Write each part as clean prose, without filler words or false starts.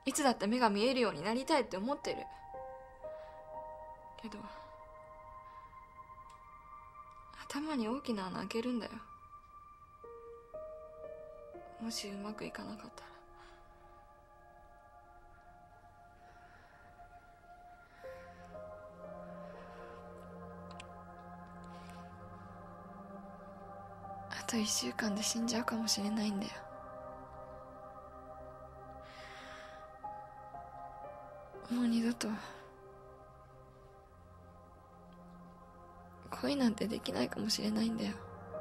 いつだって目が見えるようになりたいって思ってる。けど頭に大きな穴開けるんだよ。もしうまくいかなかったら。あと1週間で死んじゃうかもしれないんだよ。もう二度と恋なんてできないかもしれないんだよ。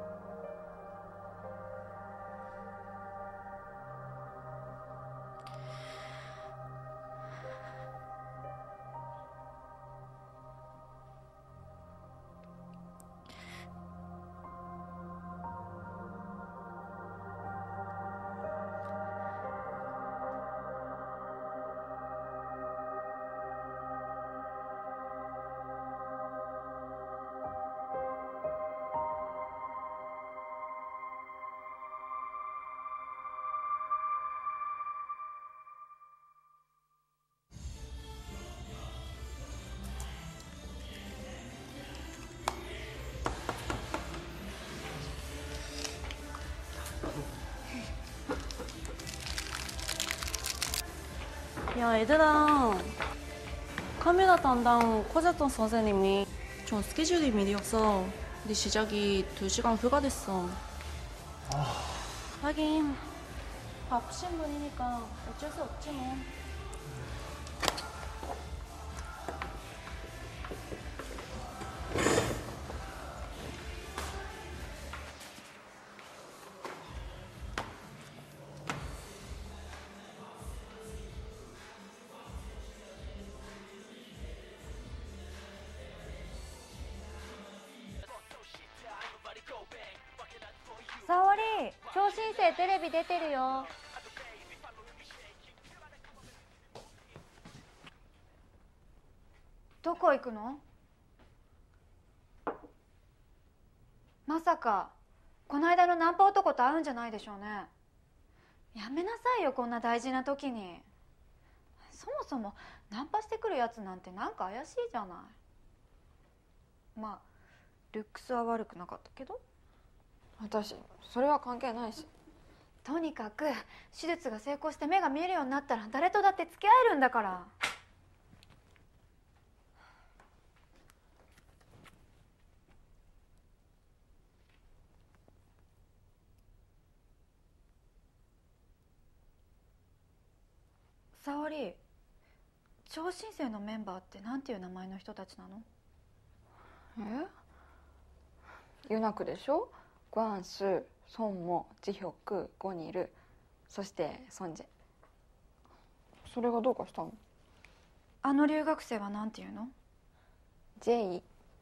야, 얘들아. 카메라 담당 코제톤 선생님이 전 스케줄이 미리 없어. 네 시작이 2시간 불가됐어. 하긴 바쁘신 분이니까 어쩔 수 없지 뭐. 沙織、超新星テレビ出てるよ。どこ行くの？まさかこの間のナンパ男と会うんじゃないでしょうね。やめなさいよ、こんな大事な時に。そもそもナンパしてくるやつなんてなんか怪しいじゃない。まあルックスは悪くなかったけど。 私それは関係ないし。 とにかく手術が成功して目が見えるようになったら誰とだって付き合えるんだから。沙織、超新星のメンバーってなんていう名前の人たちなの？ ユナクでしょ。グアンス、ソンモ、ジヒョク、ゴニル、そしてソンジェ。それがどうかしたの？ あの留学生はなんていうの？ ジェイ。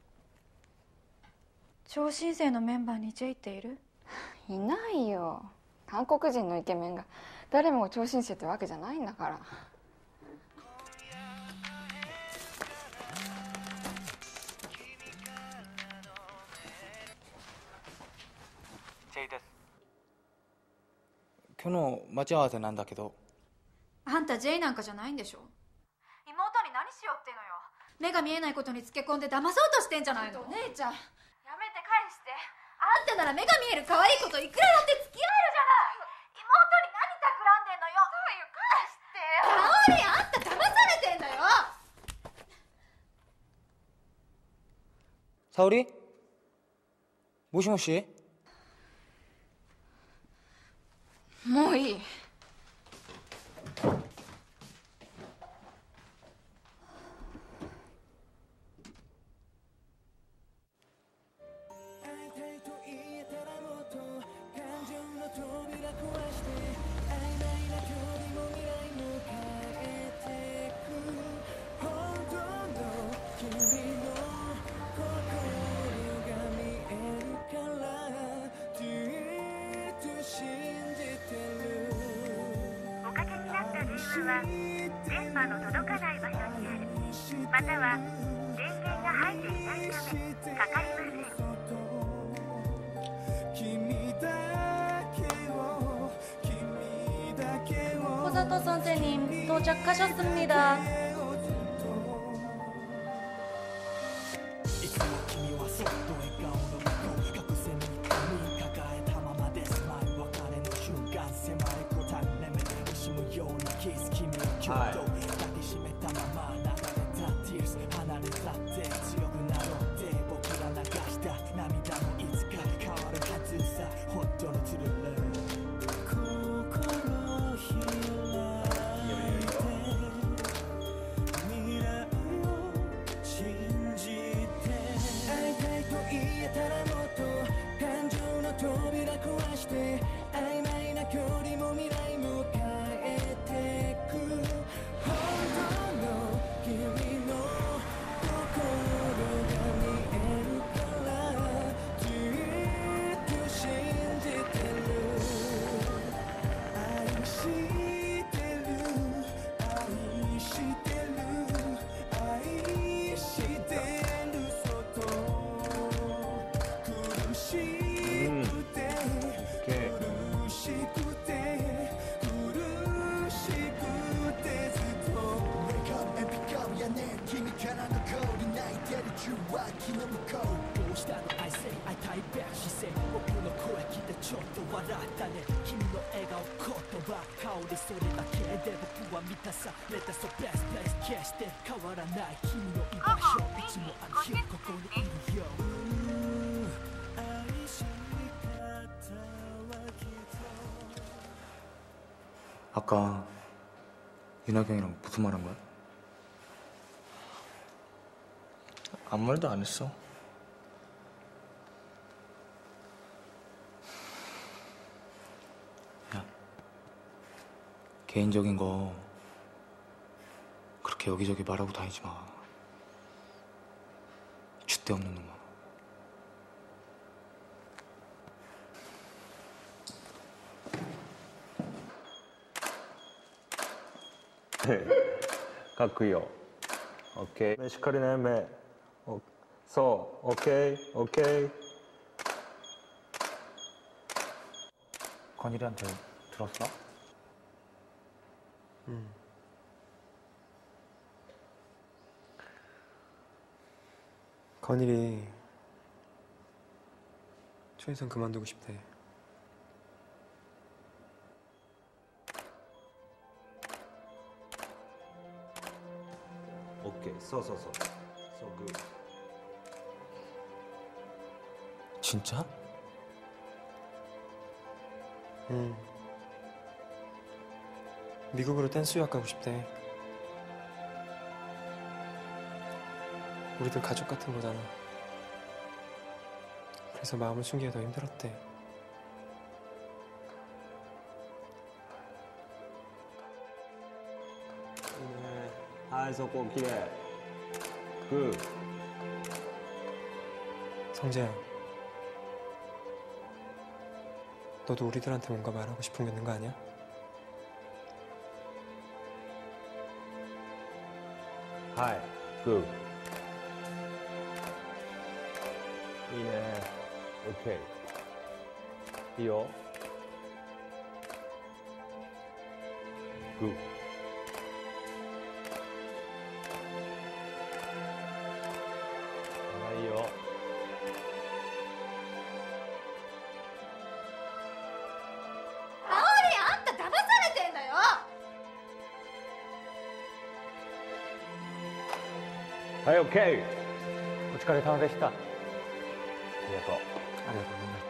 超新星のメンバーにジェイっている？ いないよ。韓国人のイケメンが誰もが超新星ってわけじゃないんだから。 今日の待ち合わせなんだけど。 あんたジェイなんかじゃないんでしょ。妹に何しようってのよ。目が見えないことにつけ込んで騙そうとしてんじゃないの。お姉ちゃんやめて返して。あんたなら目が見える可愛い子といくらだって付き合えるじゃない。妹に何企んでんのよ。そうよ、返してよ。沙織、あんた騙されてんだよ。 沙織？もしもし？ もういい。 電波の届かない場所にある、または電源が入っていないためかかりません。 コゼ 코자토 선생님 도착하셨습니다. 아까 윤하경이랑 무슨 말 한 거야? 아무 말도 안 했어. 야, 개인적인 거 그렇게 여기저기 말하고 다니지 마. 줏대 없는 놈아. かっこいいよ。OK。目しっかりね、目。そう、OK、OK。 건일이한테 들었어? 응. 건일이 초인성 그만두고 싶대. OK。そうそうそう。そう、グー。 진짜? 응. 미국으로 댄스 유학 가고 싶대. 우리들 가족 같은 거잖아. 그래서 마음을 숨기기 더 힘들었대. 네. はい、そこきれい。グー。 성재야. 너도 우리들한테 뭔가 말하고 싶은 게 있는 거 아니야? 하이, 굿. 이네. 오케이. 이요. 굿. 이요. 하이, 오케이. お疲れ様でした。ありがとう。 ありがとうございます。